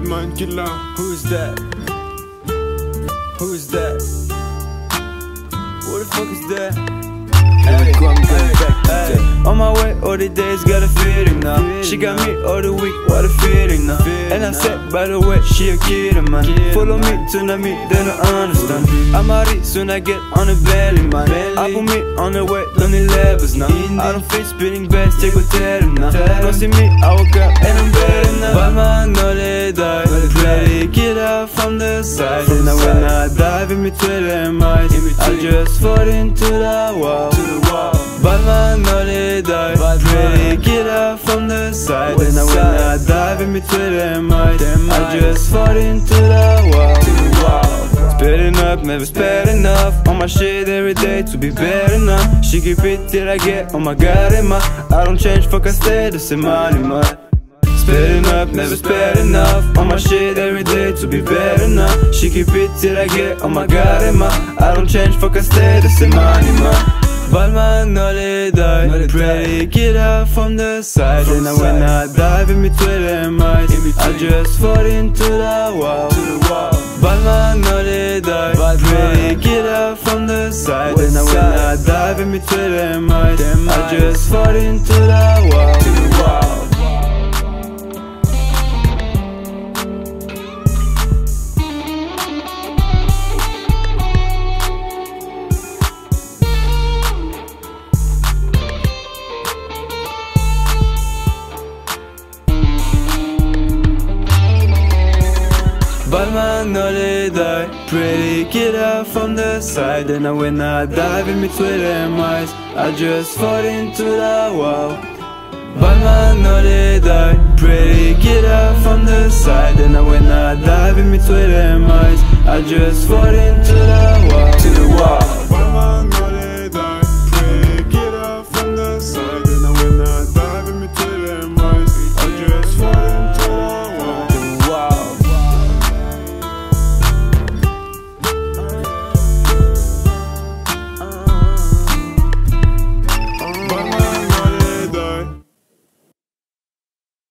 Westside Killa. Who is that? Who is that? What the fuck is that? Hey, I'm getting back to that. On my way, all the days got a feeling now. She got me all the week, what a feeling now. And I said, by the way, she a kid, man. Follow me, Tsunami, then I understand. Amari, soon I get on the belly, man. I put me on the way, lonely levels now. I don't feel spinning best, take with them now. Don't see me, I woke up and I'm better now. But man, no they die. Ready, get out from the side. And when I dive in between them eyes, I just fall into the wall. But man, no they die. Ready, get out from the side. And when I dive in between them eyes, I just fall into the wall. Speeding up, never sped enough. On my shit every day to be better now. She keep it till I get, oh my god, Emma. I don't change, fuck I stay the same money, man. Speeding up, never sped enough. On my shit every day to be better now. She keep it till I get, oh my god, Emma. I don't change, fuck I stay the same money, man. But man, no they die. Pray, get out from the side. And when I dive in between them eyes, I just fall into the wall. But man, no they die. Pray, get out from the side. And when I dive in between them eyes, I just fall into the wall. But man, no they die. Pray, get out from the side. And when I dive in between them eyes, I just fall into the wall. But man, no they die. Pray, get out from the side. And when I dive in between them eyes, I just fall into the wall.